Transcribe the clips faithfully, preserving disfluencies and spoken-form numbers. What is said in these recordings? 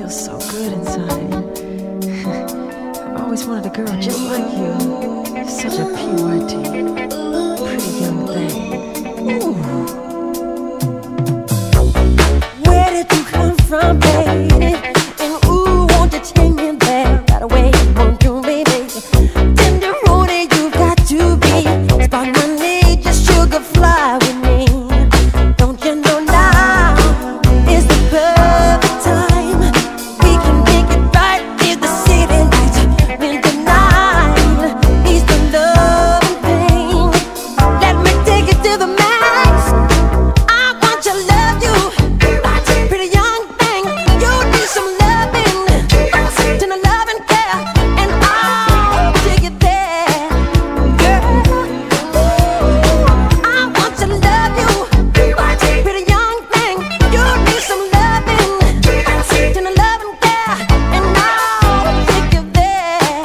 feels so good inside. I've always wanted a girl just like you. Such a P Y T, pretty young thing. Ooh. Where did you come from, baby? And ooh, won't you take me there right away? Won't you, baby? Tender roadie, you got to be. Spark my need, just sugar fly with me. Don't you know now is the perfect time? We can make it right in the city lights. When the night is the loving thing. Let me take it to the max. I want to love you. Pretty young thing, you need some loving, to the love and care, and I'll take it there, girl. I want to love you. Pretty young thing, you need some loving, to the love and care, and I'll take you there.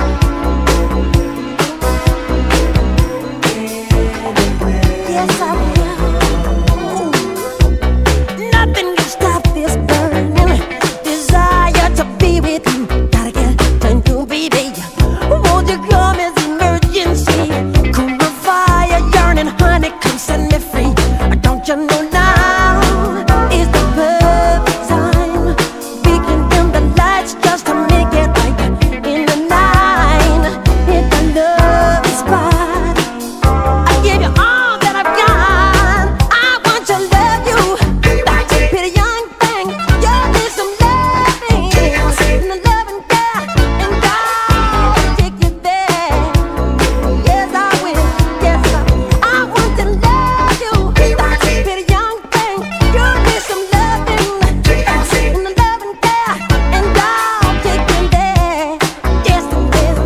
Yes, I will. Nothing can stop this burning desire to be with you. Gotta get to you, baby. Won't you come as emergency? Cool my fire, yearning, honey, come set me free. Don't you know now is the perfect time? We can dim the lights just to make it right in the night. Hit the love spot. I give you all that I've got. I want to love you. Pretty young thing, you need some loving, and the love and care, and I'll take you there. Yes, I will. Yes, I will. I want to love you. Pretty young thing, you need some loving, and the love and care, and I'll take you there. Yes, I will.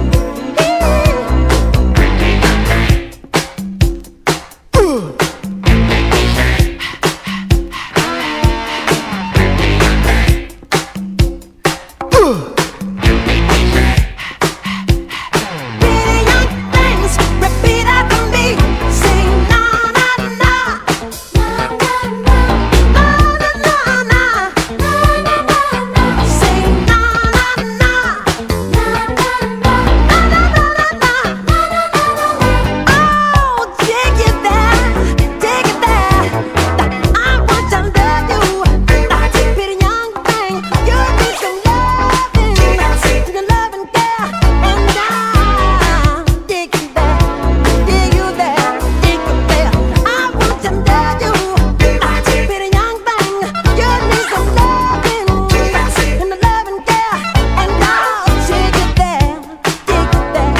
Pretty young things, repeat after me. Say na na na, na na na, na na na, na na na. Say na na na, na na na, na na na, na. Oh, take it there, take it there. I want to love you. Pretty young thing, you need some loving, to the love and care, and I'll take you there, take you there, take you there. I want to love you. Pretty young thing, you need some loving, and the love and care, and I'll take you there, take you there.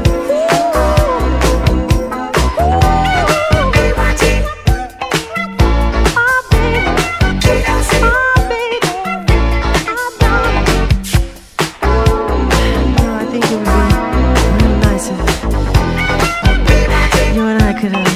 Oh, baby, oh, baby, No, I think it would be real nice if you and I could uh,